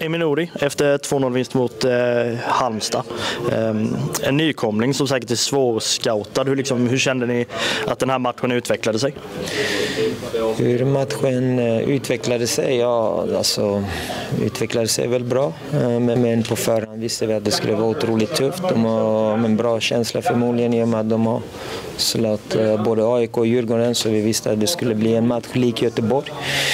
Eminodi efter 2-0-vinst mot Halmstad. En nykomling som säkert är svårscoutad. Hur kände ni att den här matchen utvecklade sig? Hur matchen utvecklade sig? Ja, alltså utvecklade sig väl bra. Men på förhand visste vi att det skulle vara otroligt tufft. De har en bra känsla förmodligen i och med att de har slått både AIK och Djurgården, så vi visste att det skulle bli en match lik Göteborg.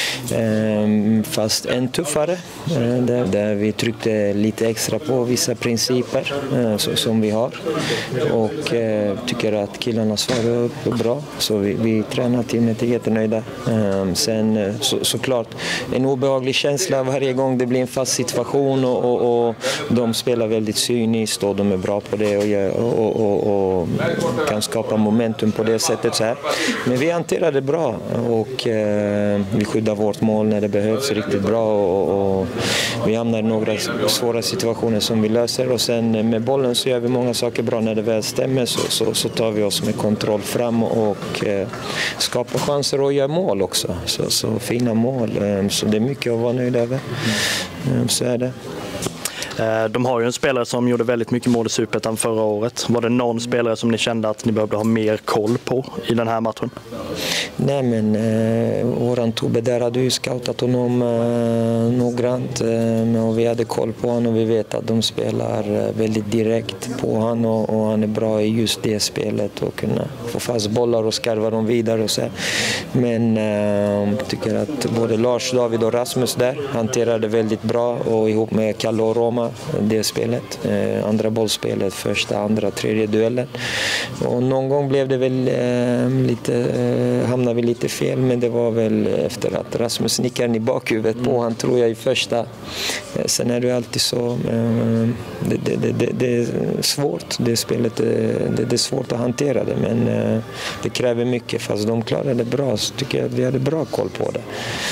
Fast än tuffare, där vi tryckte lite extra på vissa principer som vi har, och tycker att killarna svarar upp bra, så vi tränar teamet är jättenöjda. Sen såklart en obehaglig känsla varje gång det blir en fast situation, och de spelar väldigt cyniskt och de är bra på det och kan skapa momentum på det sättet så här. Men vi hanterar det bra, och vi skyddar vårt mål när det behövs riktigt bra, och vi hamnar i några svåra situationer som vi löser, och sen med bollen så gör vi många saker bra. När det väl stämmer så tar vi oss med kontroll fram och skapar chanser och gör mål också. Så fina mål, så det är mycket att vara nöjd över. Så är det. De har ju en spelare som gjorde väldigt mycket mål i Superettan förra året. Var det någon spelare som ni kände att ni behövde ha mer koll på i den här matchen? Nej, men våran Tobbe där hade ju scoutat honom noggrant, och vi hade koll på honom, och vi vet att de spelar väldigt direkt på honom, och han är bra i just det spelet och kunna få fast bollar och skarva dem vidare och så. Men tycker att både Lars, David och Rasmus där hanterade väldigt bra, och ihop med Kalle och Roma det spelet, andra bollspelet, första, andra, tredje duellen, och någon gång blev det väl hamnade vi lite fel, men det var väl efter att Rasmus nickade i bakhuvudet på han, tror jag, i första. Sen är det alltid så, det är svårt, det spelet, det är svårt att hantera det, men det kräver mycket, fast de klarade det bra, så tycker jag att vi hade bra koll på det.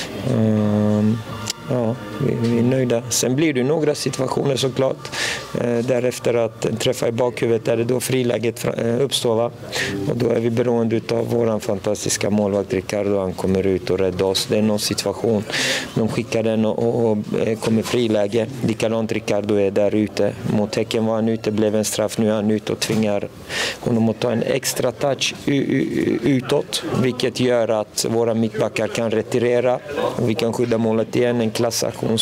Ja, vi är nöjda. Sen blir det några situationer såklart. Därefter att träffa i bakhuvudet där det då friläget uppstår. Va? Och då är vi beroende av våran fantastiska målvakt Ricardo. Han kommer ut och räddar oss. Det är någon situation. De skickar den och kommer friläge. Likadant Ricardo är där ute. Mot Häcken var han ute, blev en straff. Nu är han ute och tvingar honom att ta en extra touch utåt. Vilket gör att våra mittbackar kan retirera. Och vi kan skydda målet igen. En klassaktion,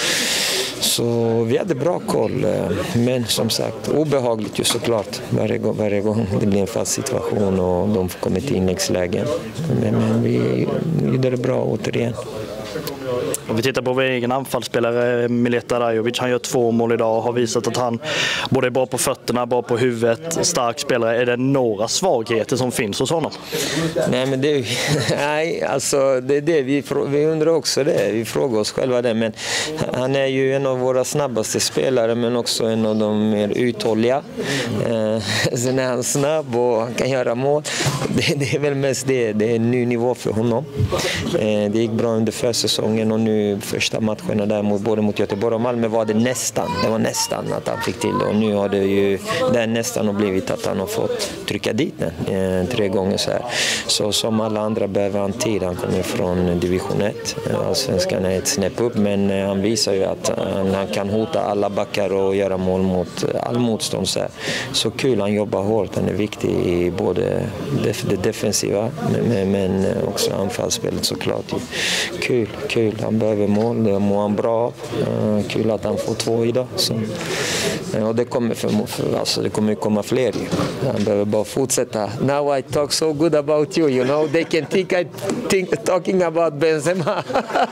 så vi hade bra koll, men som sagt obehagligt ju såklart varje gång det blir en fast situation och de kommer till inläggslägen, men vi gjorde det bra återigen. Om vi tittar på vår egen anfallsspelare Mileta Rajovic, han gör 2 mål idag och har visat att han både är bra på fötterna, bra på huvudet, stark spelare. Är det några svagheter som finns hos honom? Nej, men nej, alltså det är det vi undrar också det. Vi frågar oss själva det, men han är ju en av våra snabbaste spelare, men också en av de mer uthålliga. Sen är han snabb och han kan göra mål. Det är väl mest det är en ny nivå för honom. Det gick bra under försäsongen, och nu första matcherna där både mot Göteborg och Malmö var det var nästan att han fick till det, och nu har det ju nästan blivit att han har fått trycka dit den 3 gånger så här. Så som alla andra behöver han tid. Han kommer från division 1, Allsvenskan är ett snäpp upp, men han visar ju att han kan hota alla backar och göra mål mot all motstånd så här. Så kul, han jobbar hårt, han är viktig i både det defensiva men också anfallsspelet såklart. Kul, han behöver mål, det mår han bra av. Kul att han får 2 idag. Så. Och det kommer det kommer komma fler. Han behöver bara fortsätta. Now I talk so good about you, you know. They can think talking about Benzema.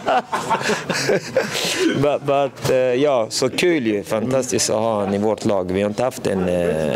but ja, så kul ju. Fantastiskt att ha han i vårt lag. Vi har inte haft en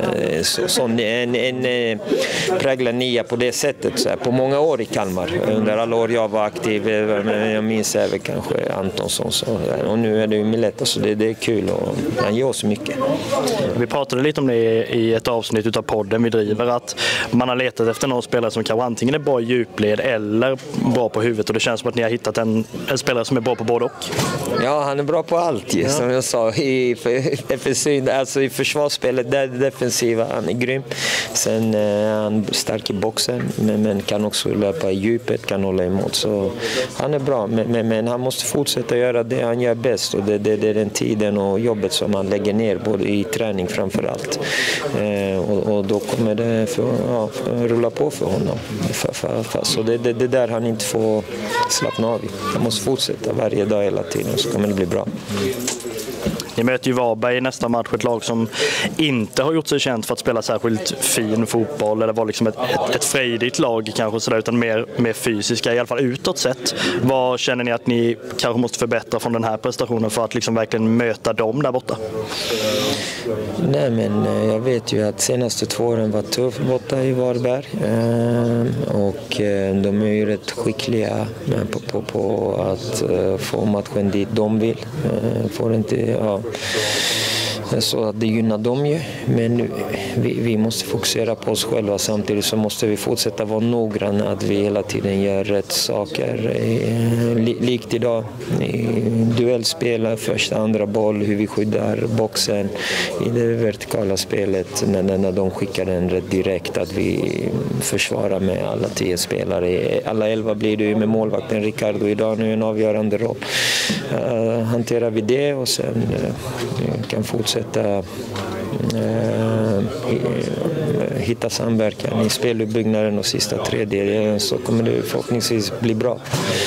präglad nia på det sättet så här, på många år i Kalmar. Under alla år jag var aktiv, jag minns även kanske Antonsson. Och nu är det ju Mileta, så det är kul och han ger oss mycket. Vi pratade lite om det i ett avsnitt av podden vi driver, att man har letat efter någon spelare som kanske antingen är bra i djupled eller bra på huvudet, och det känns som att ni har hittat en spelare som är bra på både och. Ja, han är bra på allt, som jag sa. Alltså i försvarsspelet, där det defensiva, han är grym. Sen är han stark i boxen, men kan också löpa i djupet, kan hålla emot. Så han är bra, men han måste måste fortsätta göra det han gör bäst, och det är den tiden och jobbet som han lägger ner, både i träning framför allt. Och då kommer det rulla på för honom. Så det är där han inte får slappna av. Han måste fortsätta varje dag hela tiden, så kommer det bli bra. Ni möter ju Varberg i nästa match, ett lag som inte har gjort sig känt för att spela särskilt fin fotboll eller vara liksom ett frejdigt lag kanske sådär, utan mer fysiska, i alla fall utåt sett. Vad känner ni att ni kanske måste förbättra från den här prestationen för att liksom verkligen möta dem där borta? Nej, men jag vet ju att senaste 2 åren var tuff borta i Varberg, och de är ju rätt skickliga på att få matchen dit de vill. Får inte, så att det gynnar dem ju, men vi måste fokusera på oss själva. Samtidigt så måste vi fortsätta vara noggranna, att vi hela tiden gör rätt saker. Likt idag, i duellspel, första, andra boll, hur vi skyddar boxen i det vertikala spelet, när de skickar den rätt direkt, att vi försvarar med alla 10 spelare. Alla 11 blir det ju med målvakten Ricardo idag, nu en avgörande roll. Hanterar vi det och sen kan fortsätta hitta samverkan i speluppbyggnaden och sista tredjedelen, så kommer det förhoppningsvis bli bra.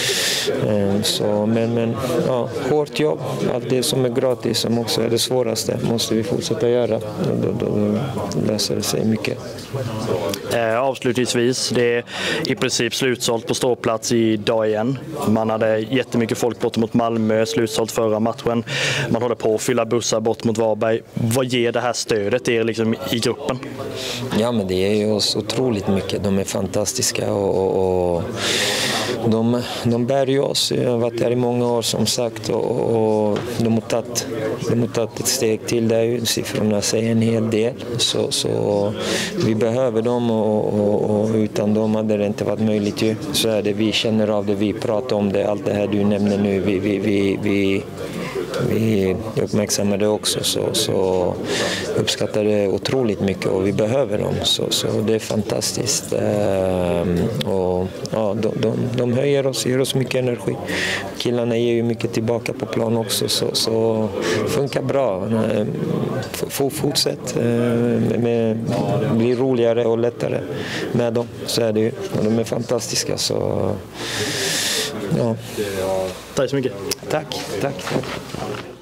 Men hårt jobb, allt det som är gratis, som också är det svåraste, måste vi fortsätta göra. Då löser det sig mycket. Avslutningsvis, det är i princip slutsålt på ståplats idag igen. Man hade jättemycket folk bort mot Malmö, slutsålt förra matchen. Man håller på att fylla bussar bort mot Varberg. Vad ger det här stödet er liksom i gruppen? Ja, men det ger ju oss otroligt mycket. De är fantastiska och de bär ju oss. Jag har varit där i många år som sagt, och de har tagit ett steg till där. Siffrorna säger en hel del. Så vi behöver dem, och utan dem hade det inte varit möjligt ju. Så är det, vi känner av det, vi pratar om det, allt det här du nämner nu, vi uppmärksammar det också, så uppskattar det otroligt mycket, och vi behöver dem, så det är fantastiskt. Och de höjer oss, ger oss mycket energi. Killarna ger ju mycket tillbaka på plan också, så funkar bra. Fortsätt, blir roligare och lättare med dem, så är det ju. Och de är fantastiska, så ja. Tack så mycket. Tack.